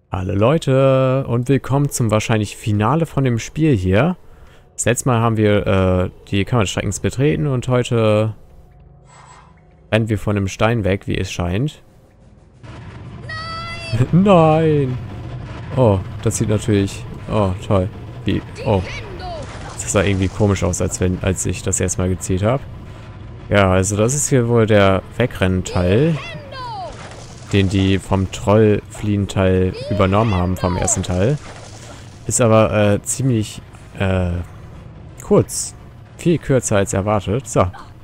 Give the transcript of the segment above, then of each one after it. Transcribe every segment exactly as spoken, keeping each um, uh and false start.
Hallo Leute und willkommen zum wahrscheinlich Finale von dem Spiel hier. Das letzte Mal haben wir äh, die Kammerschreckens betreten und heute rennen wir von einem Stein weg, wie es scheint. Nein! Nein! Oh, das sieht natürlich... Oh, toll. Wie... Oh. Das sah irgendwie komisch aus, als wenn, als ich das erstmal gezielt habe. Ja, also das ist hier wohl der Wegrennen-Teil, den die vom Troll fliehen Teil übernommen haben vom ersten Teil. Ist aber äh, ziemlich äh, kurz. Viel kürzer als erwartet. So.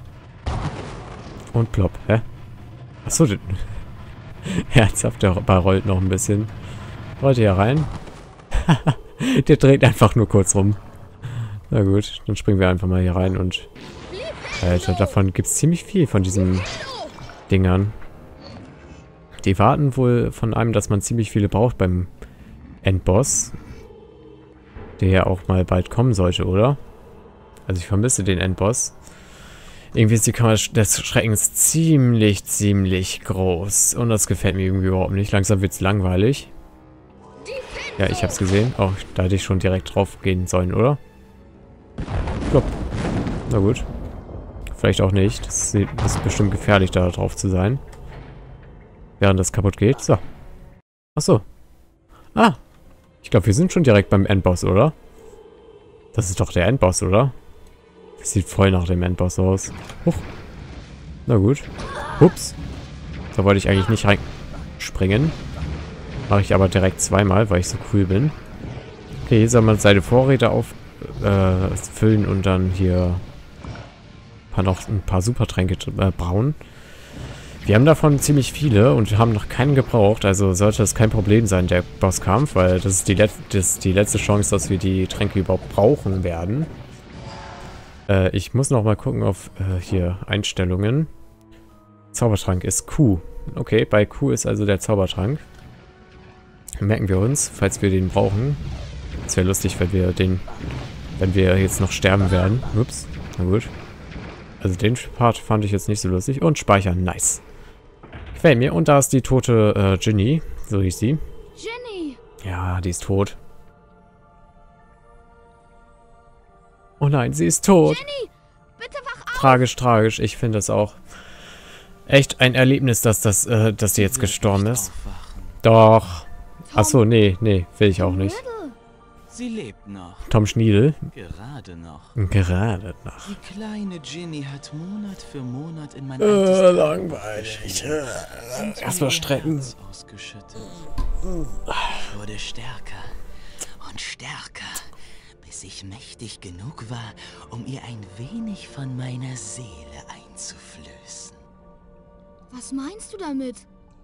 Und plopp. Hä? Achso. Herzhaft, der Ball rollt noch ein bisschen. Rollt hier rein. Der dreht einfach nur kurz rum. Na gut, dann springen wir einfach mal hier rein und... Alter, davon gibt es ziemlich viel von diesen Dingern. Die warten wohl von einem, dass man ziemlich viele braucht beim Endboss. Der ja auch mal bald kommen sollte, oder? Also ich vermisse den Endboss. Irgendwie ist die Kammer des Schreckens ziemlich, ziemlich groß. Und das gefällt mir irgendwie überhaupt nicht. Langsam wird es langweilig. Ja, ich hab's gesehen. Oh, da hätte ich schon direkt drauf gehen sollen, oder? Plopp. Na gut. Vielleicht auch nicht. Das ist bestimmt gefährlich, da drauf zu sein. Während das kaputt geht. So. Achso. Ah. Ich glaube, wir sind schon direkt beim Endboss, oder? Das ist doch der Endboss, oder? Das sieht voll nach dem Endboss aus. Huch. Na gut. Ups. Da wollte ich eigentlich nicht reinspringen. Mache ich aber direkt zweimal, weil ich so cool bin. Okay, hier soll man seine Vorräte auffüllen äh, und dann hier ein paar, noch ein paar Supertränke äh, brauen. Wir haben davon ziemlich viele und wir haben noch keinen gebraucht, also sollte das kein Problem sein, der Bosskampf, weil das ist die, Let das ist die letzte Chance, dass wir die Tränke überhaupt brauchen werden. Äh, ich muss noch mal gucken auf äh, hier Einstellungen. Zaubertrank ist Q. Okay, bei Q ist also der Zaubertrank. Merken wir uns, falls wir den brauchen. Es wäre lustig, wenn wir den, wenn wir jetzt noch sterben werden. Ups, na gut. Also den Part fand ich jetzt nicht so lustig. Und speichern, nice. Gefällt mir. Und da ist die tote äh, Ginny. So hieß sie. Ginny! Ja, die ist tot. Oh nein, sie ist tot. Ginny, bitte wach auf! Tragisch, tragisch. Ich finde das auch echt ein Erlebnis, dass das, äh, dass sie jetzt gestorben ist. Doch. Achso, nee, nee, will ich auch nicht. Sie lebt noch. Tom Schniedel. Gerade noch. Gerade noch. Die kleine Ginny hat Monat für Monat in mein Äh, langweilig. Erstmal strecken. Ausgeschüttet. Ich wurde stärker und stärker, bis ich mächtig genug war, um ihr ein wenig von meiner Seele einzuflößen. Was meinst du damit?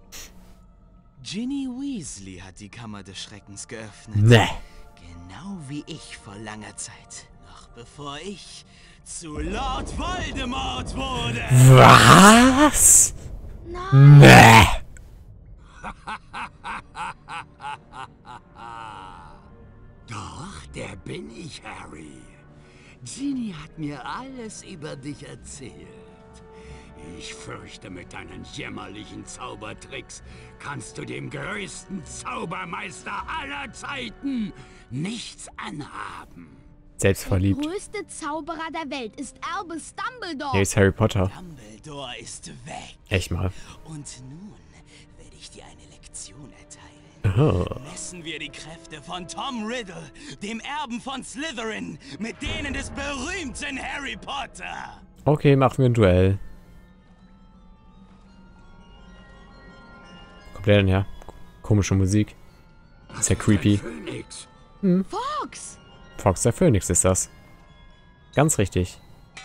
Ginny Weasley hat die Kammer des Schreckens geöffnet. Nee. Genau wie ich vor langer Zeit, noch bevor ich zu Lord Voldemort wurde. Was? Nein! Nee. Doch, der bin ich, Harry. Ginny hat mir alles über dich erzählt. Ich fürchte, mit deinen jämmerlichen Zaubertricks kannst du dem größten Zaubermeister aller Zeiten nichts anhaben. Selbstverliebt. Der größte Zauberer der Welt ist Albus Dumbledore. Hier ist Harry Potter. Dumbledore ist weg. Echt mal. Und nun werde ich dir eine Lektion erteilen. Oh. Messen wir die Kräfte von Tom Riddle, dem Erben von Slytherin, mit denen des berühmten Harry Potter. Okay, machen wir ein Duell. Kommt der denn her? Komische Musik. Ist ja creepy. Hm. Fox! Fox der Phönix ist das. Ganz richtig.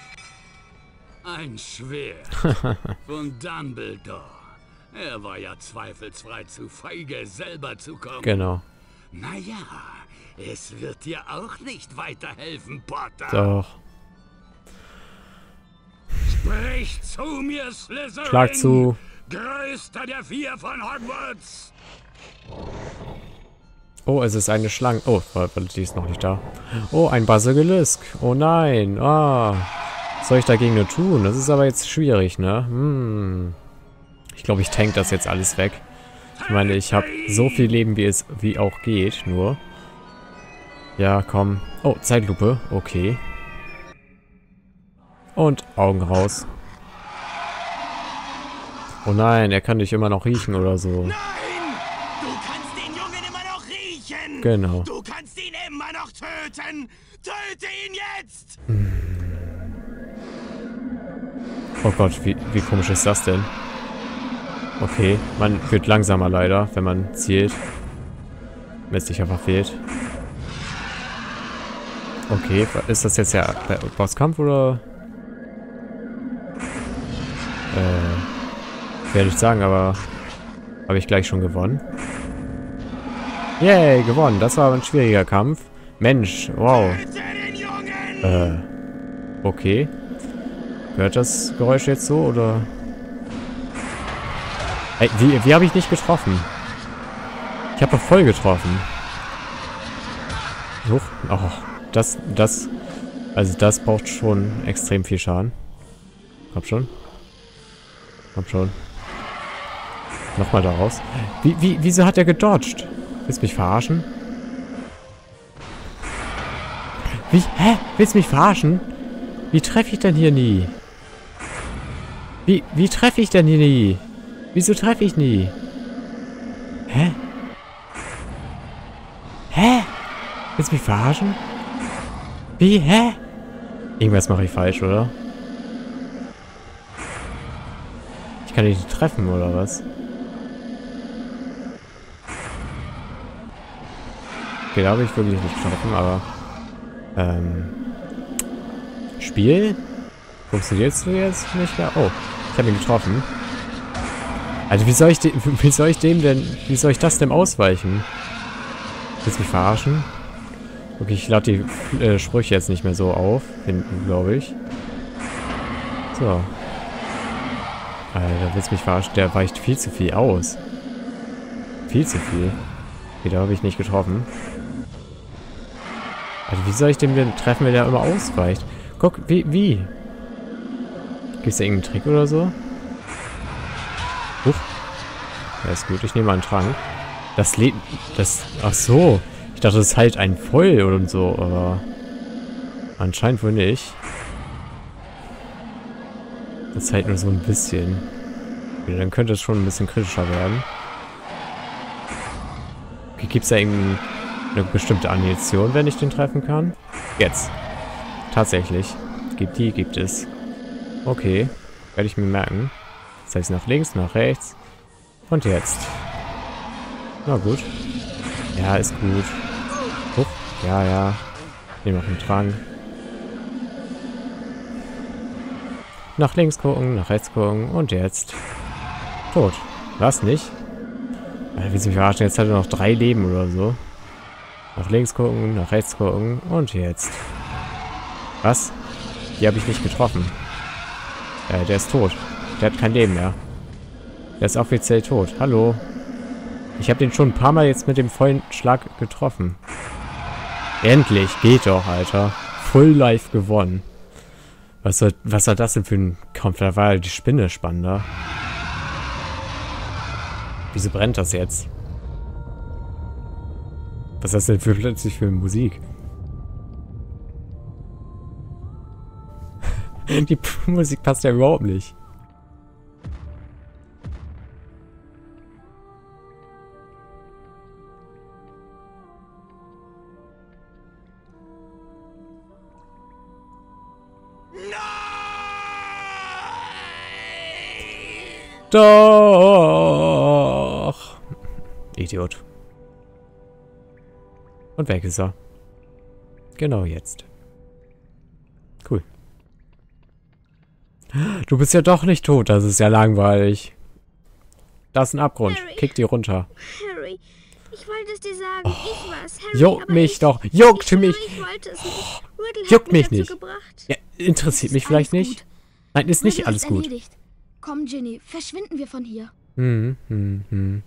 Ein Schwert von Dumbledore. Er war ja zweifelsfrei zu feige, selber zu kommen. Genau. Naja, es wird dir auch nicht weiterhelfen, Potter. Doch. Sprich zu mir, Slytherin! Schlag zu. Größter der vier von Hogwarts! Oh, es ist eine Schlange. Oh, warte, die ist noch nicht da. Oh, ein Basilisk. Oh nein. Ah. Was soll ich dagegen nur tun? Das ist aber jetzt schwierig, ne? Hm. Ich glaube, ich tank das jetzt alles weg. Ich meine, ich habe so viel Leben, wie es wie auch geht, nur. Ja, komm. Oh, Zeitlupe. Okay. Und Augen raus. Oh nein, er kann dich immer noch riechen oder so. Nein! Du kannst den Jungen immer noch riechen! Genau. Du kannst ihn immer noch töten! Töte ihn jetzt! Oh Gott, wie, wie komisch ist das denn? Okay, man wird langsamer leider, wenn man zielt. Mist, ich einfach fehlt. Okay, ist das jetzt ja der Bosskampf oder? Äh, werde ich sagen, aber habe ich gleich schon gewonnen. Yay, gewonnen. Das war ein schwieriger Kampf. Mensch, wow. Äh, okay. Hört das Geräusch jetzt so, oder? Ey, wie, wie habe ich nicht getroffen? Ich habe doch voll getroffen. Huch. Oh, das, das, also das braucht schon extrem viel Schaden. Komm schon. Komm schon. Nochmal da raus. Wie, wie, wieso hat er gedodged? Willst du mich verarschen? Wie, hä? Willst du mich verarschen? Wie treffe ich denn hier nie? Wie, wie treffe ich denn hier nie? Wieso treffe ich nie? Hä? Hä? Willst du mich verarschen? Wie, hä? Irgendwas mache ich falsch, oder? Ich kann dich nicht treffen, oder was? Okay, da habe ich wirklich nicht getroffen, aber... Ähm... Spiel? Funktionierst du jetzt nicht mehr? Oh, ich habe ihn getroffen. Also wie soll ich dem, wie soll ich dem denn, wie soll ich das denn ausweichen? Willst du mich verarschen? Okay, ich lade die äh, Sprüche jetzt nicht mehr so auf, hinten, glaube ich. So. Alter, willst du mich verarschen? Der weicht viel zu viel aus. Viel zu viel. Okay, da habe ich nicht getroffen. Also wie soll ich dem denn treffen, wenn der immer ausweicht? Guck, wie, wie? Gibt es da irgendeinen Trick oder so? Huch. Ja, ist gut. Ich nehme mal einen Trank. Das lädt... Das... Ach so. Ich dachte, das heilt einen voll und so, aber... Anscheinend wohl nicht. Das heilt nur so ein bisschen. Okay, dann könnte es schon ein bisschen kritischer werden. Okay, gibt es da irgendeine bestimmte Animation, wenn ich den treffen kann? Jetzt. Tatsächlich. Gibt die, gibt es. Okay. Werde ich mir merken. Das heißt nach links, nach rechts. Und jetzt. Na gut. Ja, ist gut. Huch. Ja, ja. Nehme noch einen Trank. Nach links gucken, nach rechts gucken. Und jetzt. Tot. Was nicht? Äh, willst du mich verarschen? Jetzt hat er noch drei Leben oder so. Nach links gucken, nach rechts gucken. Und jetzt. Was? Die habe ich nicht getroffen. Äh, der ist tot. Der hat kein Leben mehr. Der ist offiziell tot. Hallo. Ich habe den schon ein paar Mal jetzt mit dem vollen Schlag getroffen. Endlich. Geht doch, Alter. Full Life gewonnen. Was soll, was soll das denn für ein Kampf? Da war ja die Spinne spannender. Wieso brennt das jetzt? Was ist das denn für plötzlich für Musik? Die Musik passt ja überhaupt nicht. Doch! Idiot. Und weg ist er. Genau jetzt. Cool. Du bist ja doch nicht tot, das ist ja langweilig. Da ist ein Abgrund. Harry. Kick die runter. Harry, ich wollte es dir sagen. Oh, ich war's, Harry. juckt aber mich ich, doch. Juckt ich, mich. Ich wollte es nicht. Riddle hat Juckt mich dazu nicht. Gebracht. Ja, interessiert mich vielleicht nicht. Gut. Nein, ist nicht Riddle alles ist gut. Erledigt. Komm, Ginny, verschwinden wir von hier. Hm, hm, hm.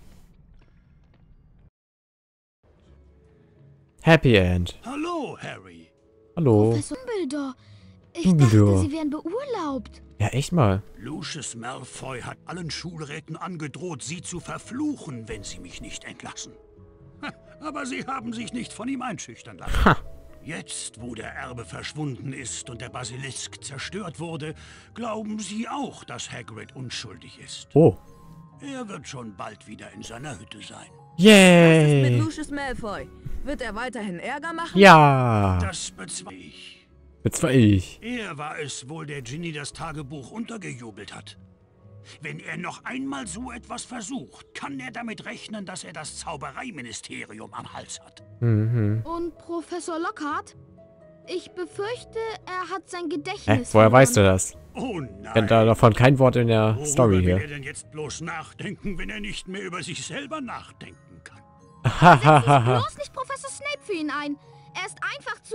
Happy End. Hallo, Harry. Hallo. Professor Dumbledore, Ich dachte, Ja. sie wären beurlaubt. Ja, echt mal. Lucius Malfoy hat allen Schulräten angedroht, sie zu verfluchen, wenn sie mich nicht entlassen. Ha, aber sie haben sich nicht von ihm einschüchtern lassen. Ha. Jetzt, wo der Erbe verschwunden ist und der Basilisk zerstört wurde, glauben sie auch, dass Hagrid unschuldig ist. Oh. Er wird schon bald wieder in seiner Hütte sein. Was ist mit Yay. Lucius Malfoy? Wird er weiterhin Ärger machen? Ja. Das bezweifle ich. Jetzt war ich. Er war es wohl, der Ginny das Tagebuch untergejubelt hat. Wenn er noch einmal so etwas versucht, kann er damit rechnen, dass er das Zaubereiministerium am Hals hat. Mhm. Und Professor Lockhart? Ich befürchte, er hat sein Hä? Gedächtnis Woher verloren. weißt du das? Oh Ich nein. kenn da davon kein Wort in der Worüber Story will hier. er denn jetzt bloß nachdenken, wenn er nicht mehr über sich selber nachdenken kann? Hahaha. Bloß nicht Professor Snape für ihn ein. Er ist einfach zu...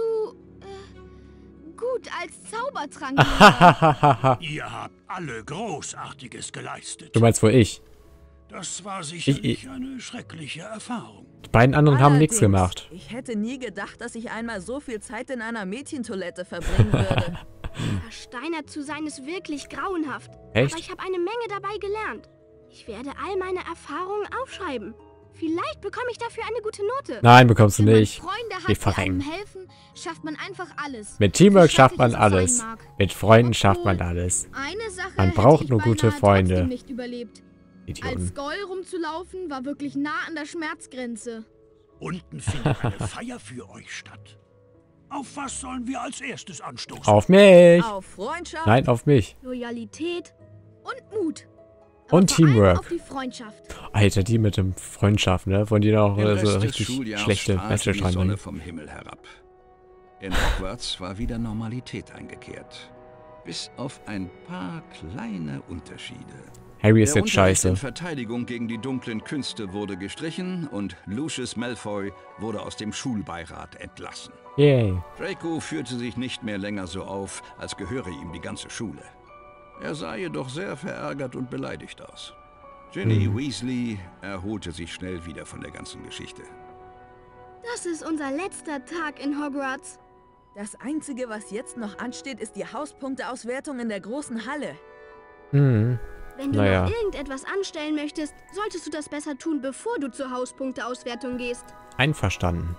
Äh, gut als Zaubertrank. Hahaha. Ihr habt alle Großartiges geleistet. Du meinst wohl ich? Das war sicherlich ich- eine schreckliche Erfahrung. Die beiden anderen haben nichts Allerdings, gemacht. Ich hätte nie gedacht, dass ich einmal so viel Zeit in einer Mädchentoilette verbringen würde. Versteinert zu sein ist wirklich grauenhaft. Echt? Aber ich habe eine Menge dabei gelernt. Ich werde all meine Erfahrungen aufschreiben. Vielleicht bekomme ich dafür eine gute Note. Nein, bekommst du Wenn man nicht. Freunde hat, Wir die einem verrecken. helfen, schafft man einfach alles. Mit Teamwork So schafft man schrecklich es alles. auch sein mag. Mit Freunden schafft man alles. Eine Sache Man hätte braucht ich nur gute beinahe Freunde. trotzdem nicht überlebt. Als Idioten. Goll rumzulaufen war wirklich nah an der Schmerzgrenze. Unten findet eine Feier für euch statt. Auf was sollen wir als erstes anstoßen? Auf mich. Auf Freundschaft? Nein, auf mich. Loyalität und Mut. Und vor allem Teamwork. auf die Freundschaft. Alter, die mit dem Freundschaft, ne? Wollen die noch Im äh, Rest so des richtig Schuljahrs schlechte strahlte Message die Sonne dran. vom Himmel herab. In Hogwarts war wieder Normalität eingekehrt. Bis auf ein paar kleine Unterschiede. Harry ist Der jetzt Unterricht scheiße. in Verteidigung gegen die dunklen Künste wurde gestrichen und Lucius Malfoy wurde aus dem Schulbeirat entlassen. Yay. Draco führte sich nicht mehr länger so auf, als gehöre ihm die ganze Schule. Er sah jedoch sehr verärgert und beleidigt aus. Ginny Hm. Weasley erholte sich schnell wieder von der ganzen Geschichte. Das ist unser letzter Tag in Hogwarts. Das Einzige, was jetzt noch ansteht, ist die Hauspunkteauswertung in der großen Halle. Hm. Wenn du Naja. noch irgendetwas anstellen möchtest, solltest du das besser tun, bevor du zur Hauspunkteauswertung gehst. Einverstanden.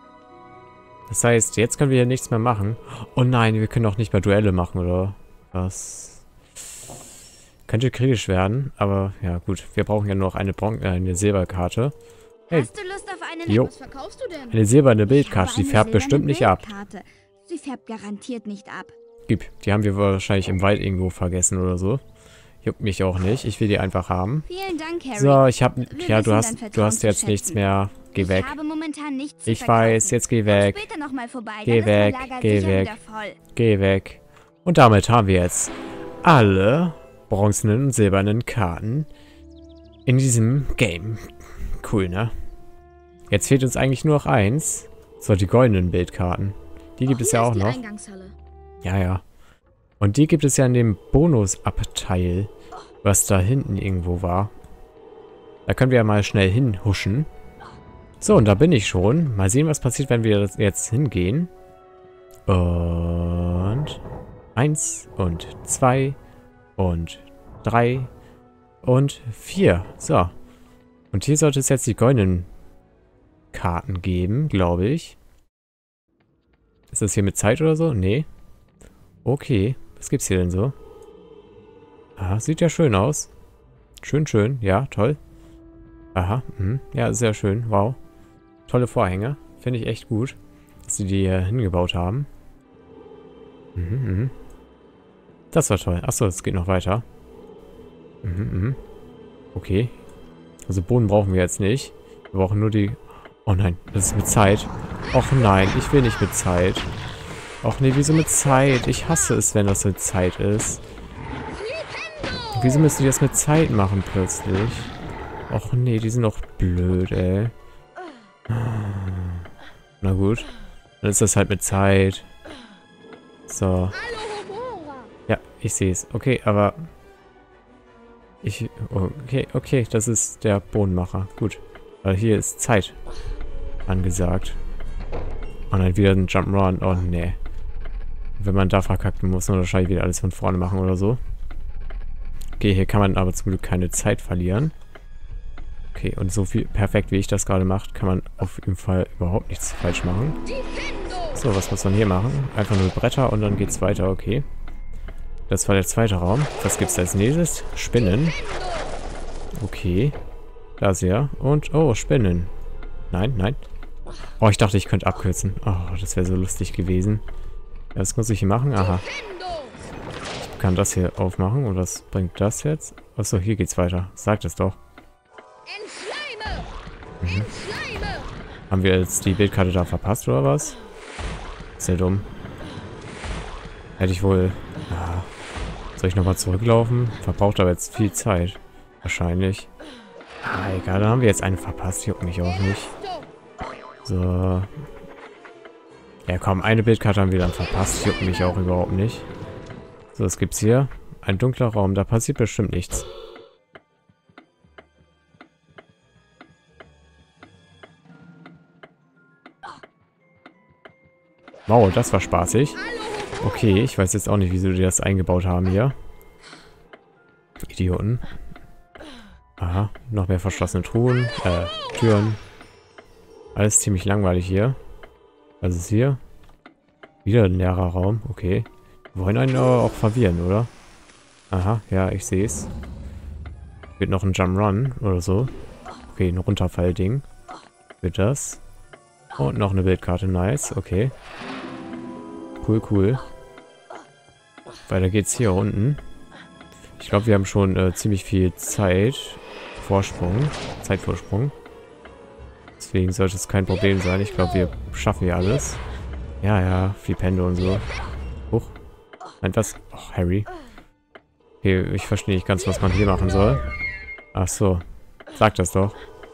Das heißt, jetzt können wir hier nichts mehr machen. Oh nein, wir können auch nicht mehr Duelle machen, oder? Was? Könnte kritisch werden, aber ja gut. Wir brauchen ja noch eine, Bron äh, eine Silberkarte. Hey, Hast du Lust auf einen? Jo. Was verkaufst du denn? eine silberne Ich Bildkarte, habe die eine färbt bestimmt silberne nicht ab. Bildkarte. Sie färbt garantiert nicht ab. Gib, die haben wir wahrscheinlich im Wald irgendwo vergessen oder so. Juckt mich auch nicht, ich will die einfach haben. Vielen Dank, Harry. So, ich hab, Wir ja, du wissen hast, dein du Vertrauen hast zu jetzt nichts schätzen. mehr. Geh ich weg. habe momentan nichts zu Ich verkaufen. weiß, jetzt geh weg. Komm später noch mal vorbei, Geh dann ist mein weg, Lager geh sicher weg. wieder voll. Geh weg. Und damit haben wir jetzt alle bronzenen und silbernen Karten in diesem Game. Cool, ne? Jetzt fehlt uns eigentlich nur noch eins. So, die goldenen Bildkarten. Die gibt es ja auch die noch. Eingangshalle. Ja, ja. Und die gibt es ja in dem Bonusabteil, was da hinten irgendwo war. Da können wir ja mal schnell hinhuschen. So, und da bin ich schon. Mal sehen, was passiert, wenn wir jetzt hingehen. Und eins und zwei und drei und vier. So. Und hier sollte es jetzt die goldenen Karten geben, glaube ich. Ist das hier mit Zeit oder so? Nee. Okay. Was gibt's hier denn so? Ah, sieht ja schön aus. Schön, schön. Ja, toll. Aha. Mhm. Ja, sehr schön. Wow. Tolle Vorhänge. Finde ich echt gut, dass sie die hier hingebaut haben. Mhm, mhm. Das war toll. Achso, es geht noch weiter. Mhm, mhm. Okay. Also Bohnen brauchen wir jetzt nicht. Wir brauchen nur die... Oh nein, das ist mit Zeit. Och nein, ich will nicht mit Zeit. Och nee, wieso mit Zeit? Ich hasse es, wenn das mit Zeit ist. Wieso müssen die das mit Zeit machen plötzlich? Och nee, die sind doch blöd, ey. Na gut. Dann ist das halt mit Zeit. So. Ja, ich sehe es. Okay, aber... Ich... Okay, okay, das ist der Bohnenmacher. Gut. Weil hier ist Zeit angesagt. Und dann wieder ein Jump'n'Run. Oh, nee. wenn man da verkackt, muss man wahrscheinlich wieder alles von vorne machen oder so. Okay, hier kann man aber zum Glück keine Zeit verlieren. Okay, und so viel perfekt, wie ich das gerade mache, kann man auf jeden Fall überhaupt nichts falsch machen. So, was muss man hier machen? Einfach nur Bretter und dann geht's weiter, okay. Das war der zweite Raum. Was gibt's als nächstes? Spinnen. Okay. Da ist er. Und, oh, Spinnen. Nein, nein. Oh, ich dachte, ich könnte abkürzen. Oh, das wäre so lustig gewesen. Ja, was muss ich hier machen? Aha. Ich kann das hier aufmachen. Und was bringt das jetzt? Achso, hier geht's weiter. Sagt es doch. Mhm. Haben wir jetzt die Bildkarte da verpasst, oder was? Sehr dumm. Hätte ich wohl... Ja. Soll ich nochmal zurücklaufen? Verbraucht aber jetzt viel Zeit. Wahrscheinlich. Ah, egal, dann haben wir jetzt eine verpasst. Juckt mich auch nicht. So. Ja, komm, eine Bildkarte haben wir dann verpasst. Juckt mich auch überhaupt nicht. So, was gibt's hier? Ein dunkler Raum. Da passiert bestimmt nichts. Wow, das war spaßig. Okay, ich weiß jetzt auch nicht, wieso die das eingebaut haben hier. Idioten. Aha, noch mehr verschlossene Truhen, äh, Türen. Alles ziemlich langweilig hier. Was ist hier? Wieder ein leerer Raum, okay. Wir wollen einen aber auch verwirren, oder? Aha, ja, ich sehe es. Wird noch ein Jump'n'Run oder so. Okay, ein Runterfall-Ding. Wird das. Und noch eine Bildkarte, nice, okay. Cool, cool. Weiter geht's hier unten. Ich glaube, wir haben schon äh, ziemlich viel Zeit. Vorsprung. Zeitvorsprung. Deswegen sollte es kein Problem sein. Ich glaube, wir schaffen hier alles. Ja, ja, viel Pende und so. Huch. Nein, was? Oh, Harry. Okay, ich verstehe nicht ganz, was man hier machen soll. Ach so. Sag das doch.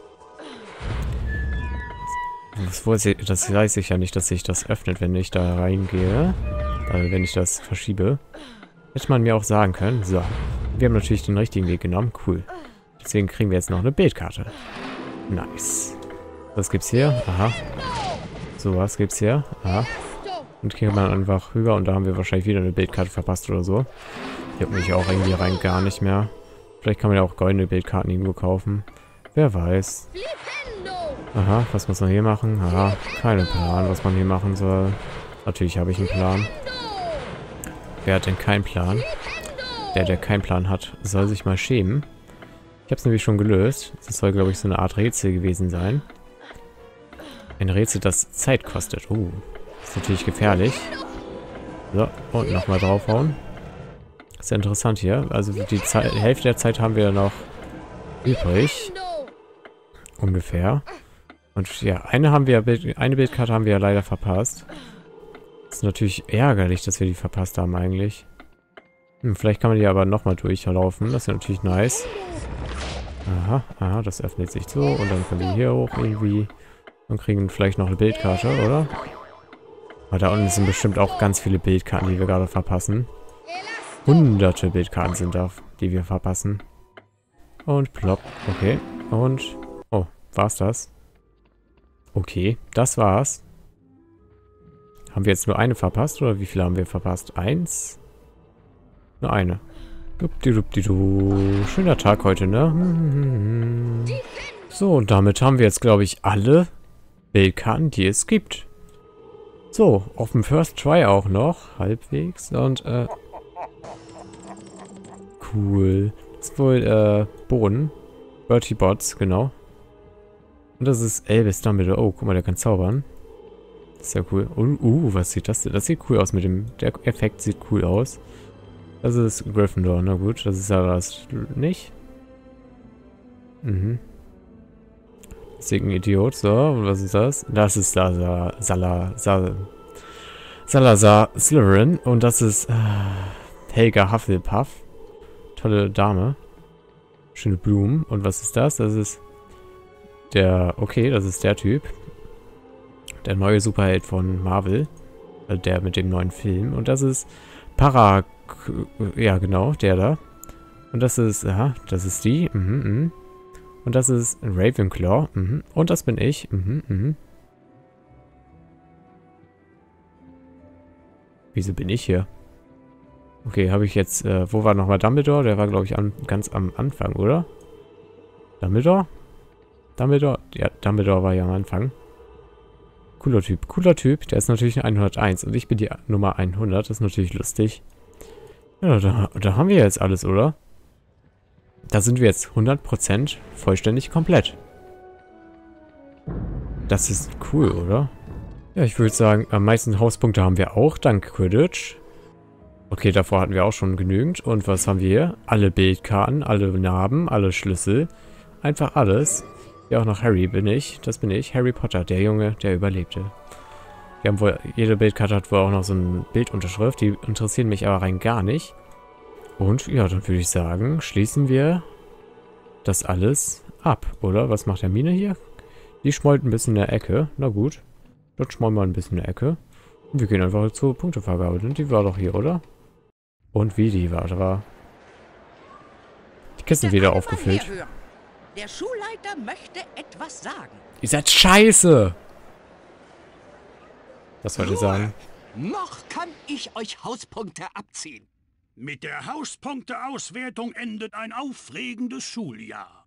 Das, das weiß ich ja nicht, dass sich das öffnet, wenn ich da reingehe. Also wenn ich das verschiebe. Hätte man mir auch sagen können. So. Wir haben natürlich den richtigen Weg genommen. Cool. Deswegen kriegen wir jetzt noch eine Bildkarte. Nice. Was gibt's hier? Aha. So, was gibt's hier? Aha. Und hier kann man einfach rüber und da haben wir wahrscheinlich wieder eine Bildkarte verpasst oder so. Juckt mich auch irgendwie rein gar nicht mehr. Vielleicht kann man ja auch goldene Bildkarten irgendwo kaufen. Wer weiß. Aha, was muss man hier machen? Aha, keinen Plan, was man hier machen soll. Natürlich habe ich einen Plan. Wer hat denn keinen Plan? Der, der keinen Plan hat, soll sich mal schämen. Ich habe es nämlich schon gelöst. Das soll, glaube ich, so eine Art Rätsel gewesen sein. Ein Rätsel, das Zeit kostet. Uh, ist natürlich gefährlich. So, und nochmal draufhauen. Ist ja interessant hier. Also die Zeit, Hälfte der Zeit haben wir noch übrig. Ungefähr. Und ja, eine haben wir, eine Bildkarte haben wir ja leider verpasst. Ist natürlich ärgerlich, dass wir die verpasst haben eigentlich. Hm, vielleicht kann man die aber nochmal durchlaufen. Das wäre natürlich nice. Aha, aha, das öffnet sich so. Und dann können wir hier hoch irgendwie. Und kriegen vielleicht noch eine Bildkarte, oder? Aber da unten sind bestimmt auch ganz viele Bildkarten, die wir gerade verpassen. Hunderte Bildkarten sind da, die wir verpassen. Und plopp. Okay. Und... Oh, war's das? Okay, das war's. Haben wir jetzt nur eine verpasst, oder wie viele haben wir verpasst? Eins? Nur eine. Dupdidup-didu. Schöner Tag heute, ne? So, und damit haben wir jetzt, glaube ich, alle Bildkarten, die es gibt. So, auf dem First Try auch noch, halbwegs. Und, äh... cool. Das ist wohl, äh, Boden. Bertie Bots, genau. Und das ist Albus Dumbledore. Oh, guck mal, der kann zaubern. Das ist ja cool. Uh, uh, was sieht das denn? Das sieht cool aus mit dem... Der Effekt sieht cool aus. Das ist Gryffindor. Na gut, das ist ja das nicht. Mhm. Das ist ein Idiot. So, und was ist das? Das ist Salazar... Salazar... Salazar Slytherin. Und das ist... Äh, Helga Hufflepuff. Tolle Dame. Schöne Blumen. Und was ist das? Das ist... Der... Okay, das ist der Typ. Der neue Superheld von Marvel. Also der mit dem neuen Film. Und das ist... Para... Ja, genau, der da. Und das ist... Aha, das ist die. Mhm, mhm. Und das ist Ravenclaw. Mhm. Und das bin ich. Mhm, mhm. Wieso bin ich hier? Okay, habe ich jetzt... Äh, wo war nochmal Dumbledore? Der war, glaube ich, an, ganz am Anfang, oder? Dumbledore? Dumbledore? Ja, Dumbledore war ja am Anfang. Cooler Typ. Cooler Typ. Der ist natürlich eine hunderteins. Und ich bin die Nummer hundert. Das ist natürlich lustig. Ja, da, da haben wir jetzt alles, oder? Da sind wir jetzt hundert Prozent vollständig komplett. Das ist cool, oder? Ja, ich würde sagen, am meisten Hauspunkte haben wir auch, dank Quidditch. Okay, davor hatten wir auch schon genügend. Und was haben wir hier? Alle Bildkarten, alle Narben, alle Schlüssel. Einfach alles. Ja, auch noch Harry bin ich. Das bin ich. Harry Potter, der Junge, der überlebte. Wir haben wohl, jede Bildkarte hat wohl auch noch so eine Bildunterschrift. Die interessieren mich aber rein gar nicht. Und ja, dann würde ich sagen, schließen wir das alles ab, oder? Was macht Hermine hier? Die schmollt ein bisschen in der Ecke. Na gut. Dort schmollen wir ein bisschen in der Ecke. Und wir gehen einfach zur Punktevergabe. Die war doch hier, oder? Und wie die war, da war die Kisten wieder aufgefüllt. Der Schulleiter möchte etwas sagen. Ihr seid scheiße! Was wollte ich sagen? Noch kann ich euch Hauspunkte abziehen. Mit der Hauspunkteauswertung endet ein aufregendes Schuljahr.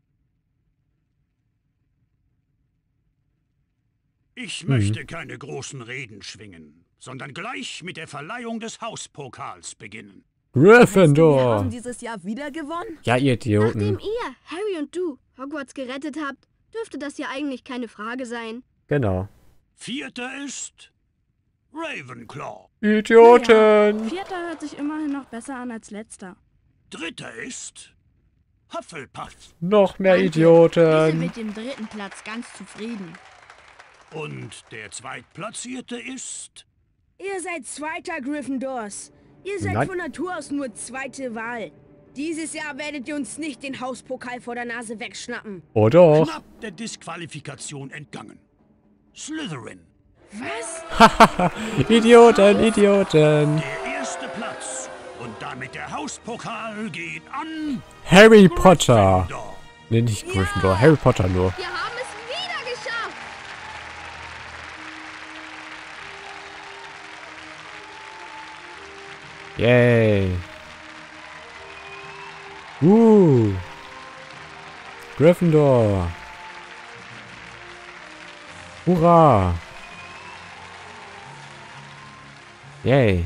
Ich Mhm. möchte keine großen Reden schwingen, sondern gleich mit der Verleihung des Hauspokals beginnen. Wir Gryffindor! haben dieses Jahr wieder gewonnen? Ja, ihr Nachdem Idioten. ihr, Harry und du, Hogwarts gerettet habt, dürfte das ja eigentlich keine Frage sein. Genau. Vierter ist Ravenclaw. Idioten! Vierter hört sich immerhin noch besser an als letzter. Dritter ist Hufflepuff. Noch mehr Wir sind Idioten! mit dem dritten Platz ganz zufrieden. Und der Zweitplatzierte ist... Ihr seid zweiter Gryffindors. Ihr seid Nein. von Natur aus nur zweite Wahl. Dieses Jahr werdet ihr uns nicht den Hauspokal vor der Nase wegschnappen. Oh doch! Knapp der Disqualifikation entgangen. Slytherin. Was? Idioten, Idioten! Der erste Platz. Und damit der Hauspokal geht an... Harry Potter! Gryffindor. Ne, nicht Gryffindor, Harry Potter nur. Wir haben es wieder geschafft! Yay! Uh! Gryffindor! Hurra! Yay!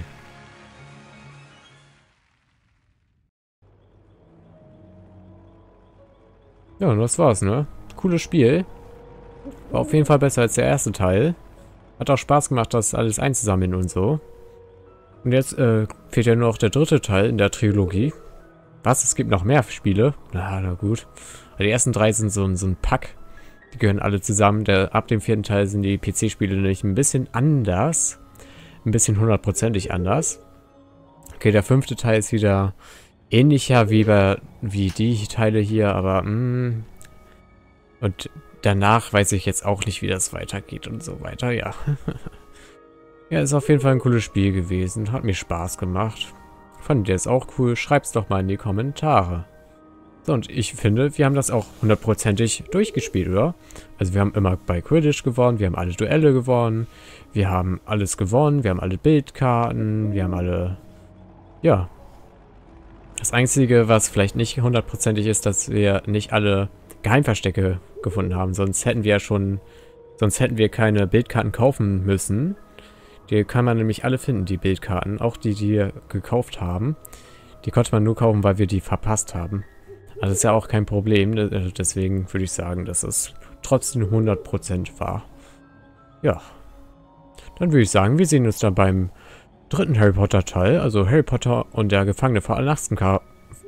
Ja, und das war's, ne? Cooles Spiel. War auf jeden Fall besser als der erste Teil. Hat auch Spaß gemacht, das alles einzusammeln und so. Und jetzt äh, fehlt ja nur noch der dritte Teil in der Trilogie. Was? Es gibt noch mehr Spiele? Na, na gut. Die ersten drei sind so, ein- so ein Pack. Die gehören alle zusammen. Der, ab dem vierten Teil sind die P C-Spiele nämlich ein bisschen anders. Ein bisschen hundertprozentig anders. Okay, der fünfte Teil ist wieder ähnlicher wie, bei, wie die Teile hier, aber mh. Und danach weiß ich jetzt auch nicht, wie das weitergeht und so weiter, ja. Ja, ist auf jeden Fall ein cooles Spiel gewesen. Hat mir Spaß gemacht. Fandet ihr es auch cool? Schreibt's doch mal in die Kommentare. So, und ich finde, wir haben das auch hundertprozentig durchgespielt, oder? Also wir haben immer bei Quidditch gewonnen, wir haben alle Duelle gewonnen, wir haben alles gewonnen, wir haben alle Bildkarten, wir haben alle... Ja. Das Einzige, was vielleicht nicht hundertprozentig ist, dass wir nicht alle Geheimverstecke gefunden haben. Sonst hätten wir ja schon... Sonst hätten wir keine Bildkarten kaufen müssen. Die kann man nämlich alle finden, die Bildkarten. Auch die, die wir gekauft haben. Die konnte man nur kaufen, weil wir die verpasst haben. Also ist ja auch kein Problem. Deswegen würde ich sagen, dass es trotzdem hundert Prozent war. Ja. Dann würde ich sagen, wir sehen uns dann beim dritten Harry Potter Teil. Also Harry Potter und der Gefangene von Azkaban.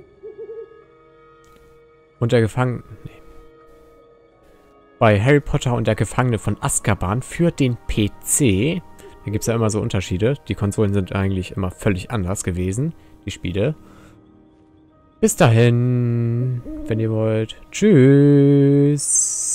Und der Gefangene... Nee. Bei Harry Potter und der Gefangene von Azkaban für den P C... Da gibt es ja immer so Unterschiede. Die Konsolen sind eigentlich immer völlig anders gewesen, die Spiele. Bis dahin, wenn ihr wollt. Tschüss.